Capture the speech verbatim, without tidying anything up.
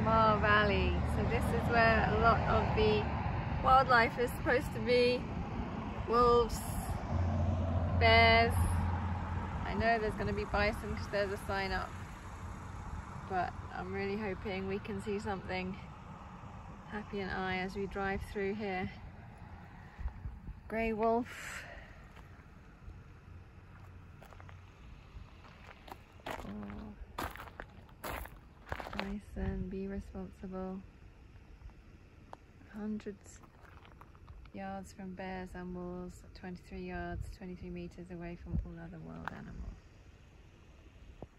Lamar Valley. So this is where a lot of the wildlife is supposed to be. Wolves, bears. I know there's going to be bison because there's a sign up, but I'm really hoping we can see something. Happy and I as we drive through here. Grey wolf. Oh. Bison, be responsible. Hundreds yards from bears and wolves, twenty-three yards, twenty-three meters away from all other wild animals.